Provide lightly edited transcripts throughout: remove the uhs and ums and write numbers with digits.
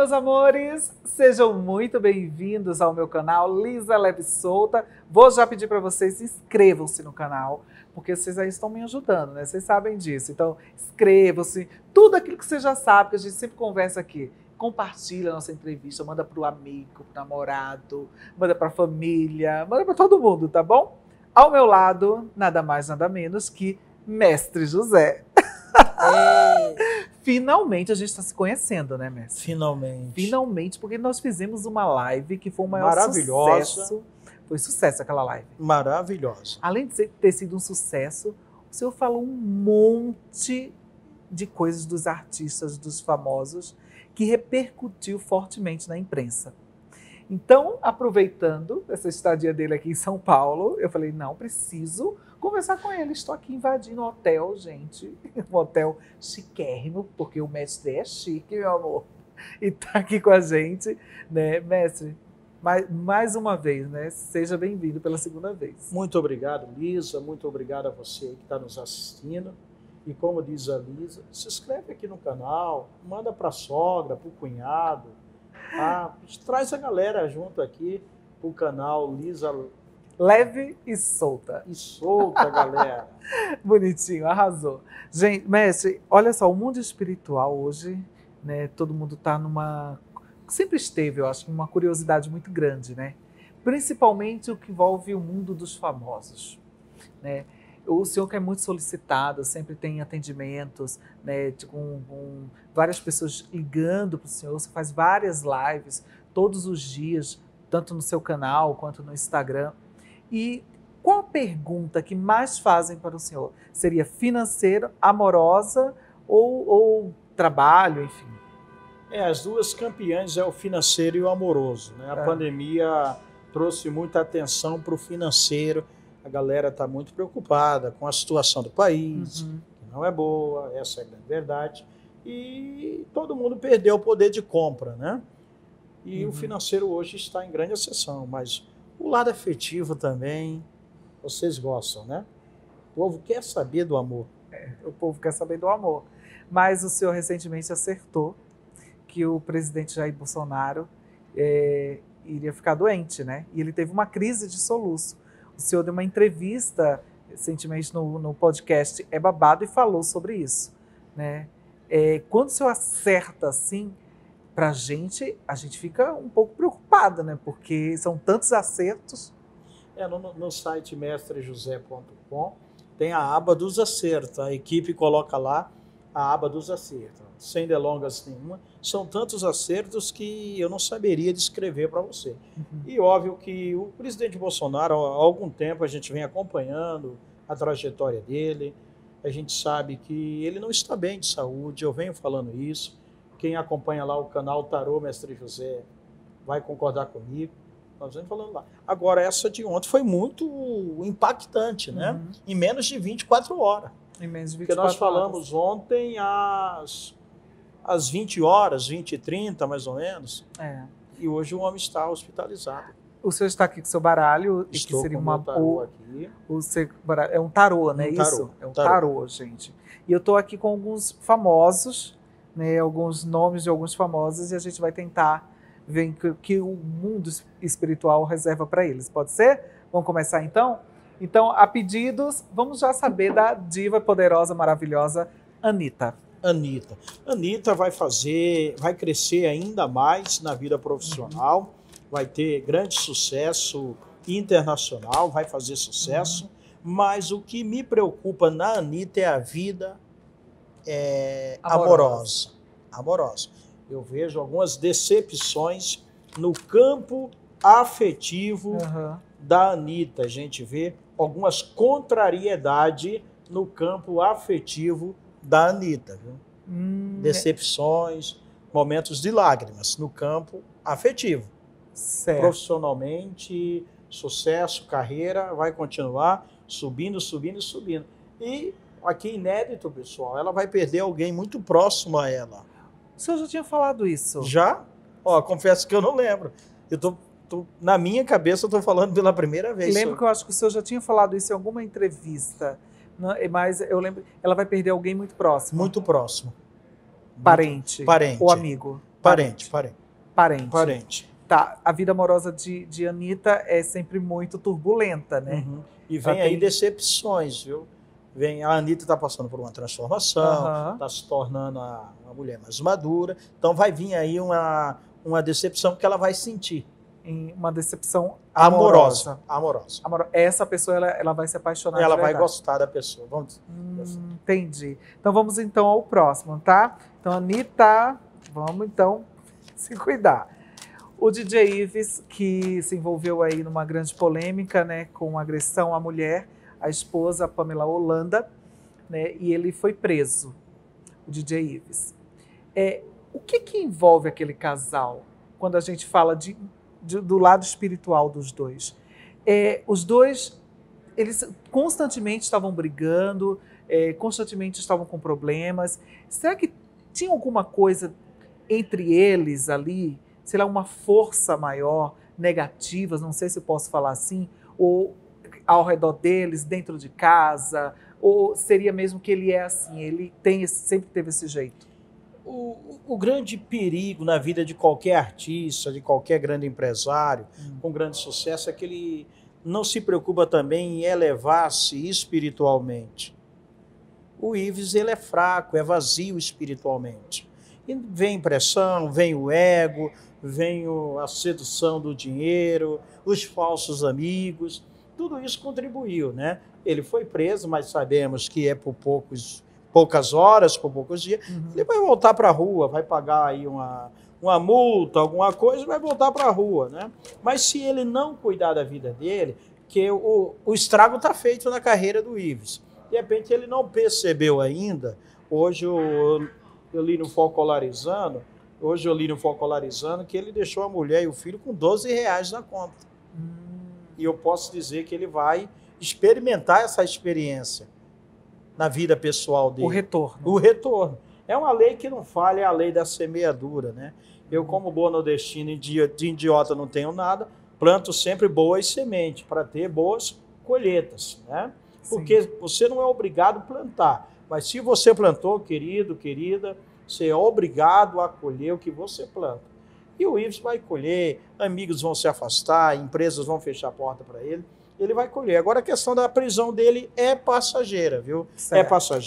meus amores, sejam muito bem-vindos ao meu canal Lisa Leve Solta. Vou já pedir para vocês, inscrevam-se no canal, porque vocês aí estão me ajudando, né? Vocês sabem disso. Então, inscrevam-se, tudo aquilo que você já sabe, que a gente sempre conversa aqui. Compartilha a nossa entrevista, manda para o amigo, pro namorado, manda para a família, manda para todo mundo, tá bom? Ao meu lado, nada mais, nada menos que Mestre José. Finalmente a gente está se conhecendo, né, Mestre? Finalmente. Finalmente, porque nós fizemos uma live que foi o maior sucesso. Foi sucesso aquela live. Maravilhosa. Além de ter sido um sucesso, o senhor falou um monte de coisas dos artistas, dos famosos, que repercutiu fortemente na imprensa. Então, aproveitando essa estadia dele aqui em São Paulo, eu falei, não, preciso conversar com ele. Estou aqui invadindo um hotel, gente. Um hotel chiquérrimo, porque o mestre é chique, meu amor. E está aqui com a gente, né, mestre? Mais uma vez, né? Seja bem-vindo pela segunda vez. Muito obrigado, Lisa. Muito obrigado a você que está nos assistindo. E como diz a Lisa, se inscreve aqui no canal, manda para a sogra, para o cunhado. Tá? Traz a galera junto aqui para o canal Lisa Leve e Solta. E solta, galera. Bonitinho, arrasou. Gente, mestre, olha só, o mundo espiritual hoje, né, todo mundo está numa... Sempre esteve, eu acho, uma curiosidade muito grande, né? Principalmente o que envolve o mundo dos famosos, né? O senhor que é muito solicitado, sempre tem atendimentos, né, com várias pessoas ligando para o senhor, você faz várias lives todos os dias, tanto no seu canal quanto no Instagram. E qual a pergunta que mais fazem para o senhor? Seria financeira, amorosa ou trabalho, enfim? As duas campeãs é o financeiro e o amoroso, né? A pandemia trouxe muita atenção para o financeiro. A galera está muito preocupada com a situação do país, que não é boa, essa é a grande verdade. E todo mundo perdeu o poder de compra, né? E o financeiro hoje está em grande ascensão, mas o lado afetivo também, vocês gostam, né? O povo quer saber do amor. O povo quer saber do amor. Mas o senhor recentemente acertou que o presidente Jair Bolsonaro iria ficar doente, né? E ele teve uma crise de soluço. O senhor deu uma entrevista recentemente no podcast É Babado e falou sobre isso, né? Quando o senhor acerta assim, a gente fica um pouco preocupada, né? Porque são tantos acertos. No site mestrejosé.com tem a aba dos acertos. A equipe coloca lá a aba dos acertos. Sem delongas nenhuma. São tantos acertos que eu não saberia descrever para você. E óbvio que o presidente Bolsonaro, há algum tempo a gente vem acompanhando a trajetória dele. A gente sabe que ele não está bem de saúde, eu venho falando isso. Quem acompanha lá o canal Tarô Mestre José vai concordar comigo. Nós vamos falando lá. Agora, essa de ontem foi muito impactante, né? Em menos de 24 horas. Em menos de 24 Porque nós falamos ontem às 20 horas, 20h30, mais ou menos. E hoje o homem está hospitalizado. O senhor está aqui com o seu baralho. Estou que seria com o tarô aqui. É um tarô, né? Isso? É um tarô, gente. E eu estou aqui com alguns famosos, né, alguns nomes de alguns famosos, e a gente vai tentar ver o que o mundo espiritual reserva para eles. Pode ser? Vamos começar então? Então, a pedidos, vamos já saber da diva poderosa, maravilhosa, Anitta. Anitta vai crescer ainda mais na vida profissional, vai ter grande sucesso internacional, vai fazer sucesso, mas o que me preocupa na Anitta é a vida amorosa. Eu vejo algumas decepções no campo afetivo da Anitta. A gente vê algumas contrariedades no campo afetivo da Anitta. Viu? Decepções, momentos de lágrimas no campo afetivo. Certo. Profissionalmente, sucesso, carreira, vai continuar subindo. E aqui inédito, pessoal, ela vai perder alguém muito próximo a ela. O senhor já tinha falado isso? Já? Confesso que eu não lembro. Na minha cabeça, eu estou falando pela primeira vez. Lembro que eu acho que o senhor já tinha falado isso em alguma entrevista. Mas eu lembro, ela vai perder alguém muito próximo. Muito próximo. Parente. Parente. Ou amigo. Parente, parente. Parente. Parente. Tá, a vida amorosa de Anitta é sempre muito turbulenta, né? Uhum. E vem aí decepções, viu? A Anitta está passando por uma transformação, está se tornando uma mulher mais madura, então vai vir aí uma decepção que ela vai sentir. Uma decepção amorosa. Essa pessoa ela vai se apaixonar. Ela vai gostar da pessoa. Entendi. Então vamos então ao próximo, tá? Então, Anitta, vamos então se cuidar. O DJ Ives, que se envolveu aí numa grande polêmica, né, com agressão à mulher, a esposa Pamela Holanda, né, e ele foi preso, o DJ Ives. O que envolve aquele casal quando a gente fala do lado espiritual dos dois? Os dois, eles constantemente estavam brigando, constantemente estavam com problemas. Será que tinha alguma coisa entre eles ali, sei lá, uma força maior, negativa, não sei se eu posso falar assim, ou ao redor deles, dentro de casa, ou seria mesmo que ele é assim, ele sempre teve esse jeito? O grande perigo na vida de qualquer artista, de qualquer grande empresário com grande sucesso, é que ele não se preocupa também em elevar-se espiritualmente. O Ives, ele é fraco, é vazio espiritualmente. E vem pressão, vem o ego, vem a sedução do dinheiro, os falsos amigos, tudo isso contribuiu, né? Ele foi preso, mas sabemos que é por poucas horas, por poucos dias. Ele vai voltar para a rua, vai pagar aí uma multa, alguma coisa, vai voltar para a rua, né? Mas se ele não cuidar da vida dele, que o estrago está feito na carreira do Ives. De repente ele não percebeu ainda. Hoje eu li no Folclorizando que ele deixou a mulher e o filho com R$12 na conta. E eu posso dizer que ele vai experimentar essa experiência na vida pessoal dele. O retorno. É uma lei que não falha, é a lei da semeadura, né? Eu, como bom nordestino, de idiota não tenho nada, planto sempre boas sementes para ter boas colheitas, né? Porque você não é obrigado a plantar, mas se você plantou, querido, querida, você é obrigado a colher o que você planta. E o Ives vai colher, amigos vão se afastar, empresas vão fechar a porta para ele, ele vai colher. Agora a questão da prisão dele é passageira, viu? Certo.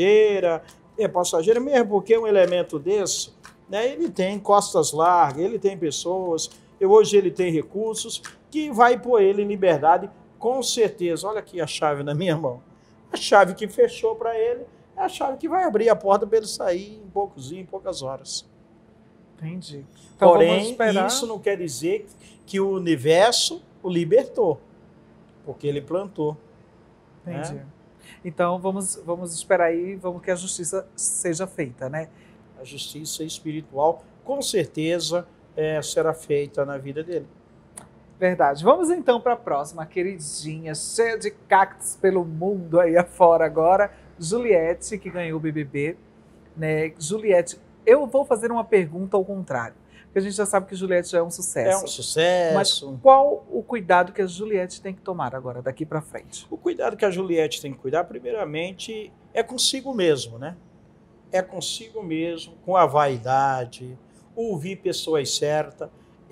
É passageira mesmo, porque um elemento desse, né, ele tem costas largas, ele tem pessoas, hoje ele tem recursos, que vai pôr ele em liberdade, com certeza. Olha aqui a chave na minha mão. A chave que fechou para ele é a chave que vai abrir a porta para ele sair em poucas horas. Entendi. Então, porém, isso não quer dizer que o universo o libertou, porque ele plantou. Entendi. Né? Então, vamos esperar aí, vamos que a justiça seja feita, né? A justiça espiritual, com certeza, será feita na vida dele. Verdade. Vamos então para a próxima, queridinha, cheia de cactos pelo mundo aí afora agora, Juliette, que ganhou o BBB. Né? Juliette, eu vou fazer uma pergunta ao contrário, porque a gente já sabe que Juliette já é um sucesso. É um sucesso. Mas qual o cuidado que a Juliette tem que tomar agora, daqui para frente? O cuidado que a Juliette tem que cuidar, primeiramente, é consigo mesmo, né? É consigo mesmo, com a vaidade, ouvir pessoas certas.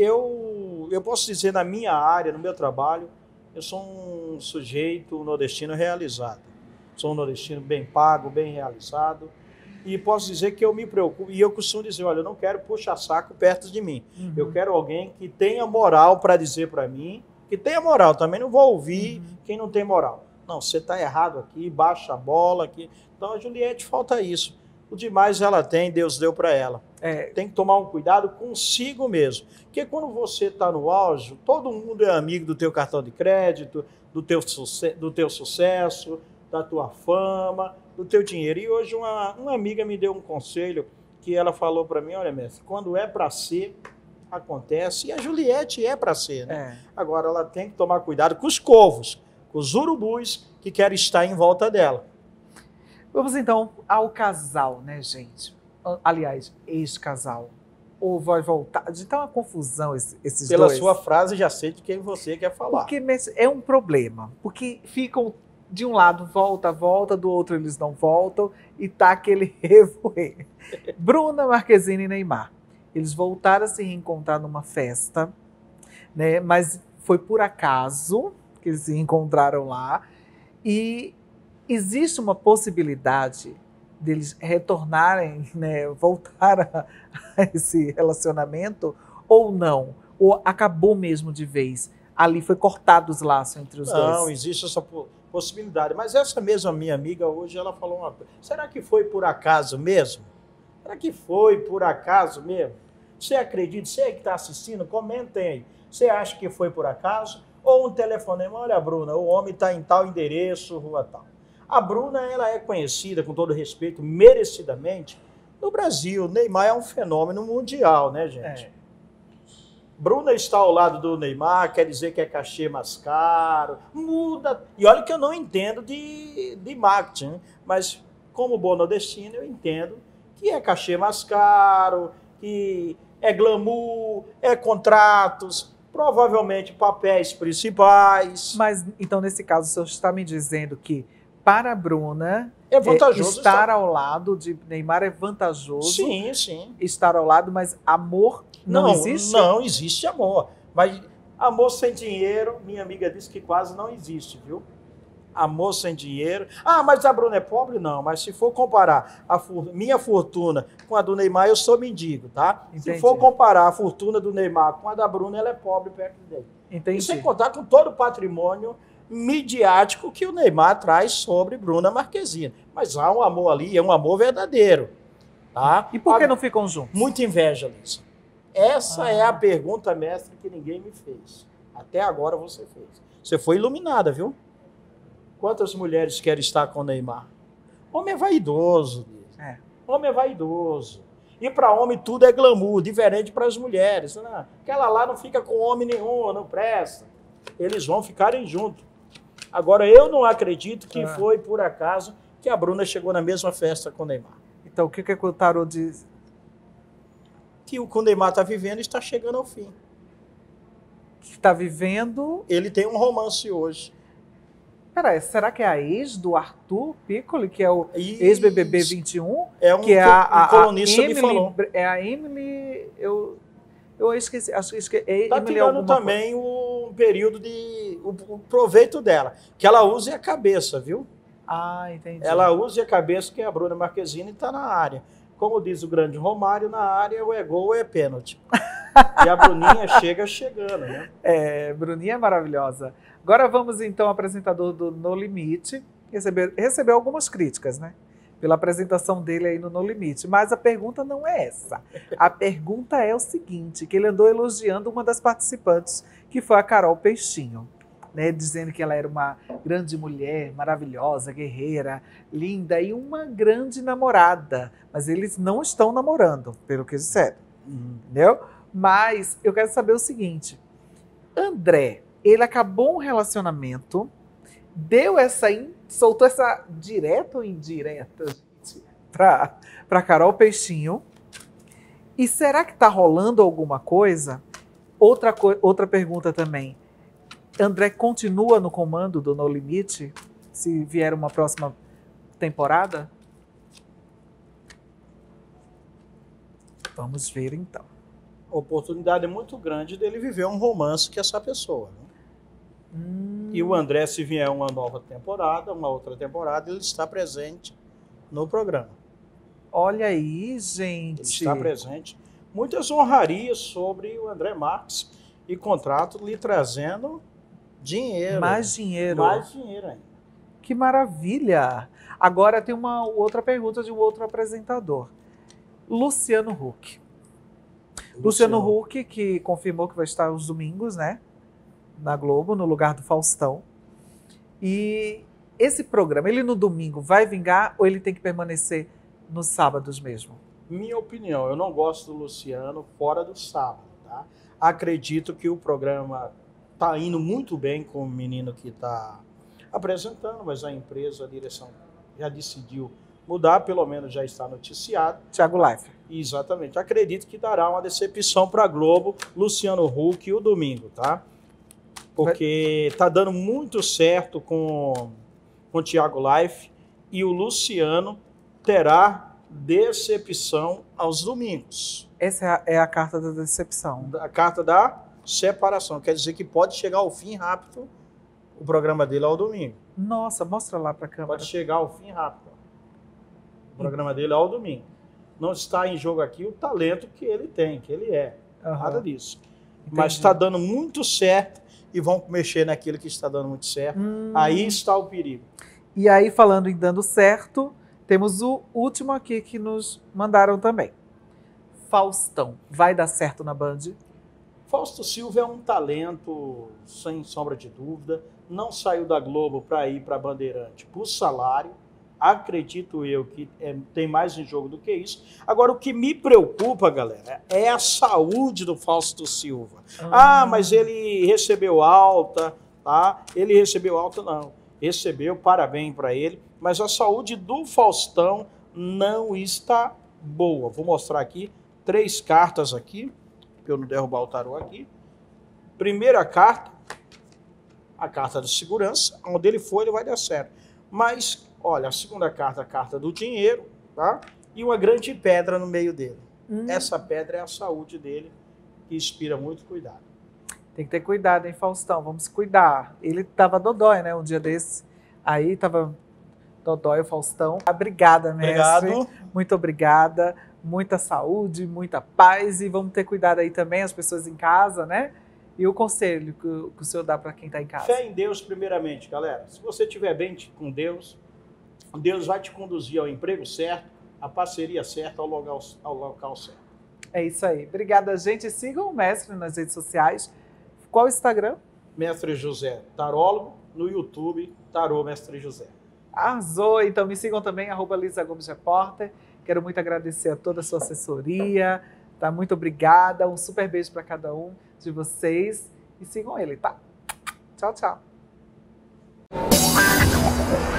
Eu posso dizer, na minha área, no meu trabalho, eu sou um sujeito nordestino realizado. Sou um nordestino bem pago, bem realizado. E posso dizer que eu me preocupo, e eu costumo dizer, olha, eu não quero puxar saco perto de mim. Eu quero alguém que tenha moral para dizer para mim, que tenha moral. Também não vou ouvir quem não tem moral. Não, você está errado aqui, baixa a bola aqui. Então a Juliette falta isso. O demais ela tem, Deus deu para ela. Tem que tomar um cuidado consigo mesmo. Porque quando você está no auge, todo mundo é amigo do teu cartão de crédito, do teu sucesso, da tua fama, do teu dinheiro. E hoje uma amiga me deu um conselho que ela falou para mim, olha, mestre, quando é para ser, acontece. E a Juliette é para ser, né? Agora ela tem que tomar cuidado com os corvos, com os urubus que querem estar em volta dela. Vamos então ao casal, né, gente? Aliás, ex-casal. Ou vai voltar? Então é uma confusão esses Pela dois. Pela sua frase, já sei de quem você quer falar. Porque é um problema. Porque ficam de um lado, volta, do outro eles não voltam. E tá aquele revoer. Bruna Marquezine e Neymar. Eles voltaram a se reencontrar numa festa, né? Mas foi por acaso que eles se encontraram lá. E existe uma possibilidade deles retornarem, né? Voltar a esse relacionamento ou não? Ou acabou mesmo de vez? Ali foi cortado os laços entre os dois. Não, existe essa possibilidade. Mas essa mesma minha amiga hoje, ela falou uma coisa. Será que foi por acaso mesmo? Será que foi por acaso mesmo? Você acredita? Você que está assistindo, comentem aí. Você acha que foi por acaso? Ou um telefonema? Olha, Bruna, o homem está em tal endereço, rua tal. A Bruna, ela é conhecida, com todo respeito, merecidamente, no Brasil. O Neymar é um fenômeno mundial, né, gente? Bruna está ao lado do Neymar, quer dizer que é cachê mais caro, muda. E olha que eu não entendo de marketing, mas como bom nordestino eu entendo que é cachê mais caro, que é glamour, é contratos, provavelmente papéis principais. Mas, então, nesse caso, o senhor está me dizendo que para a Bruna, é vantajoso estar ao lado de Neymar é vantajoso. Sim, sim. Estar ao lado, mas amor não existe? Não existe amor. Mas amor sem dinheiro, minha amiga disse que quase não existe, viu? Amor sem dinheiro. Ah, mas a Bruna é pobre? Não, mas se for comparar minha fortuna com a do Neymar, eu sou mendigo, tá? Entendi. Se for comparar a fortuna do Neymar com a da Bruna, ela é pobre perto dele. Entendi. E sem contar com todo o patrimônio midiático que o Neymar traz sobre Bruna Marquezine. Mas há um amor ali, é um amor verdadeiro. Tá? E por que não ficam juntos? Muita inveja, Lisa. Essa é a pergunta mestre que ninguém me fez. Até agora você fez. Você foi iluminada, viu? Quantas mulheres querem estar com o Neymar? Homem é vaidoso. Lisa. Homem é vaidoso. E para homem tudo é glamour, diferente para as mulheres. Né? Aquela lá não fica com homem nenhum, não presta. Eles vão ficarem juntos. Agora, eu não acredito que foi por acaso que a Bruna chegou na mesma festa com o Neymar. Então, o que o tarô diz? Que o que o Neymar está vivendo está chegando ao fim. Está vivendo... Ele tem um romance hoje. Peraí, será que é a ex do Arthur Piccoli, que é o ex-BBB 21? É um que é um colunista Emily, me falou. É a Emily... Eu esqueci, acho que está tirando também o período o proveito dela. Que ela use a cabeça, viu? Ah, entendi. Ela use a cabeça, que a Bruna Marquezine está na área. Como diz o grande Romário, na área ou é gol ou é pênalti. E a Bruninha chegando, né? Bruninha é maravilhosa. Agora vamos então ao apresentador do No Limite. Recebeu algumas críticas, né? Pela apresentação dele aí no No Limite. Mas a pergunta não é essa. A pergunta é o seguinte, que ele andou elogiando uma das participantes, que foi a Carol Peixinho, né, dizendo que ela era uma grande mulher, maravilhosa, guerreira, linda e uma grande namorada. Mas eles não estão namorando, pelo que disseram. Entendeu? Mas eu quero saber o seguinte. André, ele acabou um relacionamento, soltou essa direta ou indireta, gente, para Carol Peixinho. E será que está rolando alguma coisa? Outra pergunta também. André continua no comando do No Limite, se vier uma próxima temporada? Vamos ver então. A oportunidade é muito grande dele viver um romance com essa pessoa. Né? E o André, se vier uma nova temporada, uma outra temporada, ele está presente no programa. Olha aí, gente. Ele está presente. Muitas honrarias sobre o André Marques e contrato lhe trazendo dinheiro. Mais dinheiro. Mais dinheiro ainda. Que maravilha! Agora tem uma outra pergunta de um outro apresentador. Luciano Huck. Luciano Huck, que confirmou que vai estar aos domingos, né? Na Globo, no lugar do Faustão. E esse programa, ele no domingo vai vingar ou ele tem que permanecer nos sábados mesmo? Minha opinião, eu não gosto do Luciano fora do sábado, tá? Acredito que o programa está indo muito bem com o menino que está apresentando, mas a empresa, a direção já decidiu mudar, pelo menos já está noticiado. Thiago Leifert. Exatamente. Acredito que dará uma decepção para a Globo, Luciano Huck, o domingo, tá? Porque está dando muito certo com o Thiago Leifert e o Luciano terá decepção aos domingos. Essa é a carta da decepção. A carta da separação. Quer dizer que pode chegar ao fim rápido o programa dele ao domingo. Nossa, mostra lá para a câmera. Pode chegar ao fim rápido. O programa dele é ao domingo. Não está em jogo aqui o talento que ele tem, que ele é. Nada disso. Entendi. Mas está dando muito certo e vão mexer naquilo que está dando muito certo. Aí está o perigo. E aí, falando em dando certo, temos o último aqui que nos mandaram também. Faustão, vai dar certo na Band? Fausto Silva é um talento, sem sombra de dúvida. Não saiu da Globo para ir para a Bandeirante por salário. Acredito eu que tem mais em jogo do que isso. Agora, o que me preocupa, galera, é a saúde do Fausto Silva. Mas ele recebeu alta, tá? Ele recebeu alta, não. Recebeu, parabéns para ele. Mas a saúde do Faustão não está boa. Vou mostrar aqui 3 cartas aqui, para eu não derrubar o tarô aqui. Primeira carta, a carta de segurança. Onde ele for, ele vai dar certo. Mas, olha, a segunda carta, a carta do dinheiro, tá? E uma grande pedra no meio dele. Essa pedra é a saúde dele, que inspira muito cuidado. Tem que ter cuidado, hein, Faustão? Vamos cuidar. Ele tava dodói, né, um dia desse. Aí tava dodói o Faustão. Obrigada, mestre. Obrigado. Muito obrigada. Muita saúde, muita paz. E vamos ter cuidado aí também, as pessoas em casa, né? E o conselho que o senhor dá para quem está em casa? Fé em Deus, primeiramente, galera. Se você estiver bem com Deus, Deus vai te conduzir ao emprego certo, à parceria certa, ao local certo. É isso aí. Obrigada, gente. Sigam o mestre nas redes sociais. Qual o Instagram? Mestre José Tarólogo. No YouTube, Tarô Mestre José. Arrasou. Então me sigam também, @Lisa Gomes Repórter. Quero muito agradecer a toda a sua assessoria. Tá? Muito obrigada. Um super beijo para cada um de vocês. E sigam ele, tá? Tchau, tchau.